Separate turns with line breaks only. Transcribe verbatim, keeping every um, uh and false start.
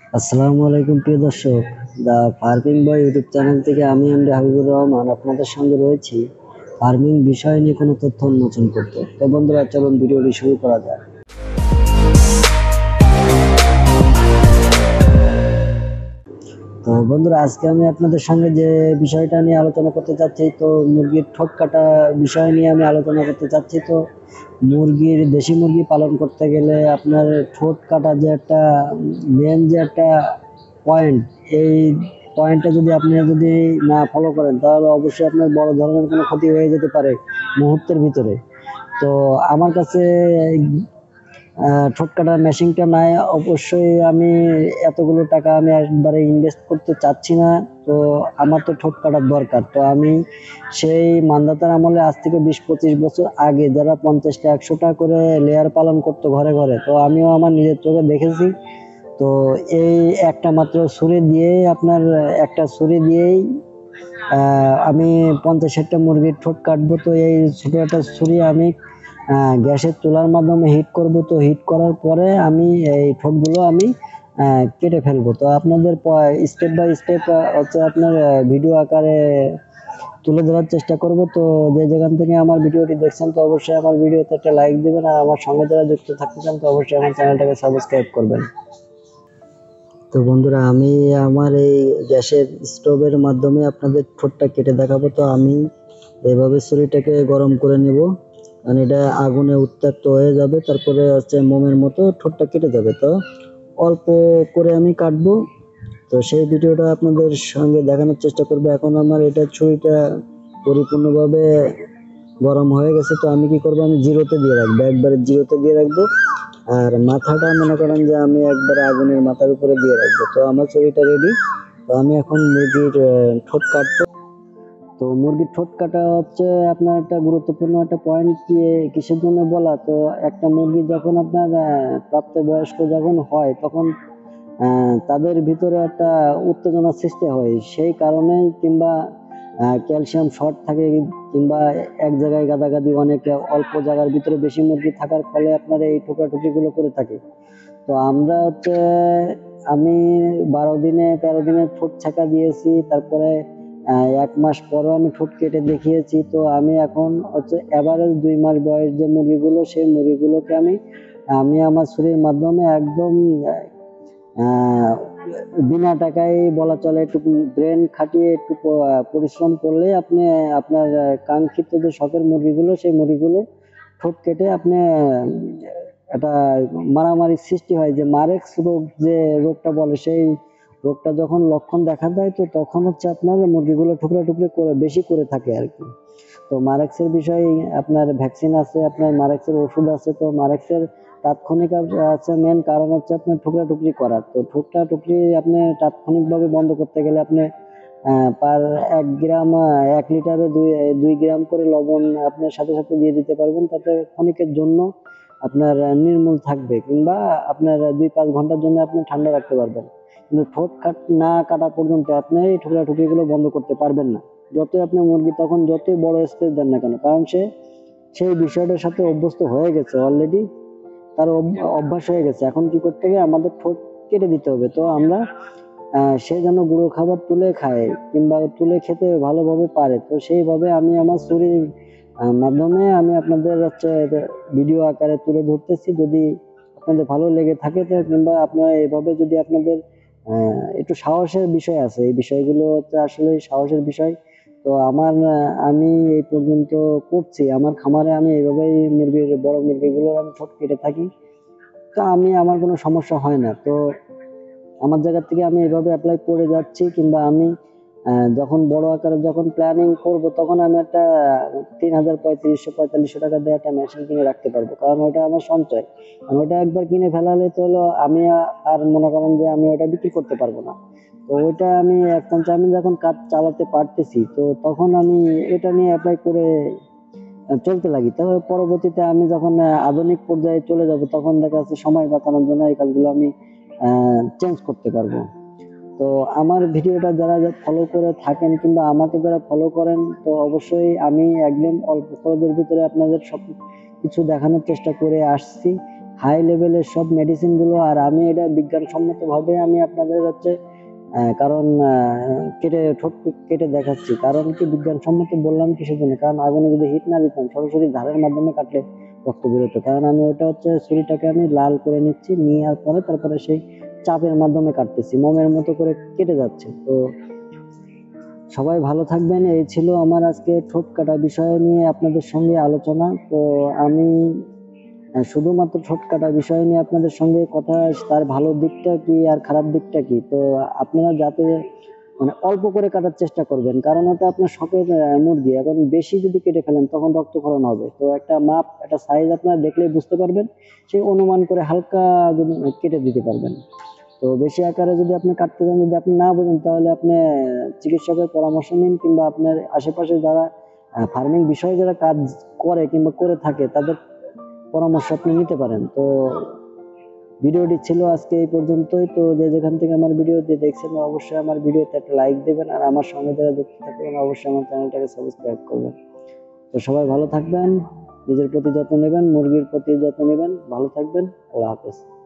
আসসালামু আলাইকুম প্রিয় দর্শক, the farming boy YouTube channel থেকে আমি এমডি হাবিবুর রহমান আপনাদের সঙ্গে রয়েছি ফার্মিং বিষয় নিয়ে কোনো তথ্য উন্মোচন করতে। তো বন্ধুরা, চলুন ভিডিওটি শুরু করা যাক। তো বন্ধুরা, আজকে আমি আপনাদের সঙ্গে যে বিষয়টা নিয়ে আলোচনা করতে চাচ্ছি, তো মুরগির ঠোঁট কাটা বিষয় নিয়ে আমি আলোচনা করতে চাচ্ছি। তো মুরগির দেশি মুরগি পালন করতে গেলে আপনার ঠোঁট কাটা যে একটা মেন যে একটা পয়েন্ট, এই পয়েন্টটা যদি আপনি যদি না ফলো করেন তাহলে অবশ্যই আপনার বড় ধরনের কোনো ক্ষতি হয়ে যেতে পারে মুহূর্তের ভিতরে। তো আমার কাছে ঠোঁট কাটার মেশিনটা নাই, অবশ্যই আমি এতগুলো টাকা আমি একবারে ইনভেস্ট করতে চাচ্ছি না। তো আমার তো ঠোঁট কাটার দরকার। তো আমি সেই মান্ধাতার আমলে আজ থেকে বিশ পঁচিশ বছর আগে যারা পঞ্চাশটা একশোটা করে লেয়ার পালন করতো ঘরে ঘরে, তো আমিও আমার নিজের চোখে দেখেছি। তো এই একটা মাত্র ছুরি দিয়েই আপনার একটা ছুরি দিয়েই আহ, আমি পঞ্চাশ ষাটটা মুরগির ঠোঁট কাটবো। তো এই ছোট একটা ছুরি আমি আহ, গ্যাসের চুলার মাধ্যমে হিট করব। তো হিট করার পরে আমি এই ঠোঁটগুলো আমি আহ, কেটে ফেলবো। তো আপনাদের স্টেপ বাই স্টেপ হচ্ছে আপনার ভিডিও আকারে তুলে ধরার চেষ্টা করব। তো যে যেখান থেকে আমার ভিডিওটি দেখছেন, তো অবশ্যই আমার ভিডিওতে একটা লাইক দেবেন, আর আমার সঙ্গে যারা যুক্ত থাকতে চান তো অবশ্যই আমার চ্যানেলটাকে সাবস্ক্রাইব করবেন। তো বন্ধুরা, আমি আমার এই গ্যাসের স্টোভের মাধ্যমে আপনাদের ঠোঁটটা কেটে দেখাবো। তো আমি এভাবে ছুরিটাকে গরম করে নেব, কারণ এটা আগুনে উত্তপ্ত হয়ে যাবে, তারপরে হচ্ছে মোমের মতো ঠোঁটটা কেটে যাবে। তো অল্প করে আমি কাটবো। তো সেই ভিডিওটা আপনাদের সঙ্গে দেখানোর চেষ্টা করবো। এখন আমার এটা ছুরিটা পরিপূর্ণভাবে গরম হয়ে গেছে। তো আমি কি করবো, আমি জিরোতে দিয়ে রাখবো, একবারে জিরোতে দিয়ে রাখবো। আর মাথাটা মনে করেন যে আমি একবারে আগুনের মাথার উপরে দিয়ে রাখবো। তো আমার ছবিটা রেডি। তো আমি এখন মুরগির ঠোঁট কাটবো। তো মুরগির ঠোঁট কাটা হচ্ছে আপনার একটা গুরুত্বপূর্ণ একটা পয়েন্ট। কি কিসের জন্য বলা, তো একটা মুরগি যখন আপনার প্রাপ্তবয়স্ক যখন হয়, তখন আহ, তাদের ভিতরে একটা উত্তেজনা সৃষ্টি হয়। সেই কারণে কিংবা ক্যালসিয়াম শর্ট থাকে, কিংবা এক জায়গায় গাদাগাদি অনেক অল্প জায়গার ভিতরে বেশি মুরগি থাকার ফলে আপনার এই ঠোকাঠুকি গুলো করে থাকে। তো আমরা হচ্ছে আমি বারো দিনে তেরো দিনে ঠোঁট ছাকা দিয়েছি, তারপরে আহ, এক মাস পরও আমি ঠোঁট কেটে দেখিয়েছি। তো আমি এখন হচ্ছে এভারেজ দুই মাস বয়স যে মুরগিগুলো, সেই মুরগিগুলোকে আমি আমি আমার ছুরির মাধ্যমে একদম আহ বিনা টাকায় বলা চলে, একটু ব্রেন খাটিয়ে একটু পরিশ্রম করলে আপনি আপনার কাঙ্ক্ষিত যে শখের মুরগিগুলো, সেই মুরগিগুলো ঠোঁট কেটে আপনি একটা মারামারি সৃষ্টি হয়, যে মারেক্স রোগ যে রোগটা বলে, সেই রোগটা যখন লক্ষণ দেখা দেয়, তো তখন হচ্ছে আপনার মুরগিগুলো টুকরা টুকরি করে বেশি করে থাকে আর কি। তো মারেক্সের বিষয়ে আপনার ভ্যাকসিন আছে, আপনার মারেক্সের ওষুধ আছে। তো মারেক্সের তাৎক্ষণিক আছে মেন কারণ হচ্ছে আপনার টুকরা টুকরি করার। তো টুকরা টুকরি আপনি তাৎক্ষণিকভাবে বন্ধ করতে গেলে আপনি পার এক গ্রাম এক লিটারে দুই দুই গ্রাম করে লবণ আপনার সাথে সাথে দিয়ে দিতে পারবেন, তাতে ক্ষণিকের জন্য আপনার নির্মূল থাকবে, কিংবা আপনার দুই পাঁচ ঘন্টার জন্য আপনি ঠান্ডা রাখতে পারবেন। কিন্তু ঠোঁট কাট না কাটা পর্যন্ত আপনি এই টুকরা টুকরি গুলো বন্ধ করতে পারবেন না, যতই আপনি মুরগি তখন যতই বড় স্পেস দেন না কেন, কারণ সে সেই বিষয়টার সাথে অভ্যস্ত হয়ে গেছে অলরেডি, তার অভ্যাস হয়ে গেছে। এখন কি করতে হবে, আমাদের ঠোঁট কেটে দিতে হবে। তো আমরা আহ সে যেন গুঁড়ো খাবার তুলে খায়, কিংবা তুলে খেতে ভালোভাবে পারে, তো সেইভাবে আমি আমার ছুরির মাধ্যমে আমি আপনাদের হচ্ছে ভিডিও আকারে তুলে ধরতেছি। যদি আপনাদের ভালো লেগে থাকে, তো কিংবা আপনারা এইভাবে যদি আপনাদের আহ একটু সাহসের বিষয় আছে, এই বিষয়গুলো হচ্ছে আসলে সাহসের বিষয়। তো আমার আমি এই পর্যন্ত করছি আমার খামারে, আমি এইভাবেই মুরগির বড় মুরগিগুলো আমি ঠোঁট কেটে থাকি। তো আমি আমার কোনো সমস্যা হয় না। তো আমার জায়গা থেকে আমি এভাবে অ্যাপ্লাই করে যাচ্ছি, কিংবা আমি যখন বড় আকারে যখন প্ল্যানিং করব, তখন আমি একটা তিন হাজার পঁয়ত্রিশশো পঁয়তাল্লিশশো টাকা দিয়ে একটা মেশিন কিনে রাখতে পারবো, কারণ ওটা আমার সঞ্চয়। কারণ ওটা একবার কিনে ফেলালে তো হলো আমি আর মনে করেন যে আমি ওটা বিক্রি করতে পারবো না। তো ওইটা আমি এখন আমি যখন কাজ চালাতে পারতেছি, তো তখন আমি এটা নিয়ে অ্যাপ্লাই করে চলতে লাগি। তবে পরবর্তীতে আমি যখন আধুনিক পর্যায়ে চলে যাব, তখন দেখা যাচ্ছে সময় বাঁচানোর জন্য এই কাজগুলো আমি চেঞ্জ করতে পারবো। তো আমার ভিডিওটা যারা ফলো করে থাকেন, কিংবা আমাকে যারা ফলো করেন, তো অবশ্যই আমি একদম অল্প খরচের ভিতরে আপনাদের সব কিছু দেখানোর চেষ্টা করে আসছি। হাই লেভেলের সব মেডিসিন গুলো, আর আমি এটা বিজ্ঞানসম্মত ভাবে আমি আপনাদের হচ্ছে আহ, কারণ আহ, কেটে ঠোঁট কেটে দেখাচ্ছি। কারণ কি বিজ্ঞানসম্মত বললাম কিসের জন্য, কারণ আগুনে যদি হিট না দিতাম সরাসরি ধারের মাধ্যমে কাটলে রক্ত বেরোতো। কারণ আমি ওটা হচ্ছে ছুরিটাকে আমি লাল করে নিচ্ছি, নেওয়ার পরে তারপরে সেই চাপের মাধ্যমে কাটতেছি, মোমের মতো করে কেটে যাচ্ছে। তো সবাই ভালো থাকবেন। এই ছিল আমার আজকে ঠোঁট কাটা বিষয় নিয়ে আপনাদের সঙ্গে আলোচনা। তো আমি আহ, শুধুমাত্র ঠোঁট কাটা বিষয় নিয়ে আপনাদের সঙ্গে কথা, তার ভালো দিকটা কি আর খারাপ দিকটা কি। তো আপনারা যাতে মানে অল্প করে কাটার চেষ্টা করবেন, কারণ ওটা আপনার শখের আহ, মুরগি। এখন বেশি যদি কেটে ফেলেন তখন রক্তক্ষরণ হবে। তো একটা মাপ, একটা সাইজ আপনারা দেখলেই বুঝতে পারবেন, সেই অনুমান করে হালকা যদি কেটে দিতে পারবেন। তো বেশি আকারে যদি আপনি কাটতে চান, যদি আপনি না বোঝেন, তাহলে আপনি চিকিৎসকের পরামর্শ নিন, কিংবা আপনার আশেপাশে যারা ফার্মিং বিষয়ে যারা কাজ করে কিংবা করে থাকে তাদের পরামর্শ আপনি নিতে পারেন। তো ভিডিওটি ছিল আজকে এই পর্যন্তই। তো যে যেখান থেকে আমার ভিডিওটি দেখছেন অবশ্যই আমার ভিডিওতে একটা লাইক দেবেন, আর আমার সঙ্গে যারা যুক্ত থাকবেন অবশ্যই আমার চ্যানেলটাকে সাবস্ক্রাইব করবেন। তো সবাই ভালো থাকবেন, নিজের প্রতি যত্ন নেবেন, মুরগির প্রতি যত্ন নেবেন। ভালো থাকবেন। আল্লাহ হাফেজ।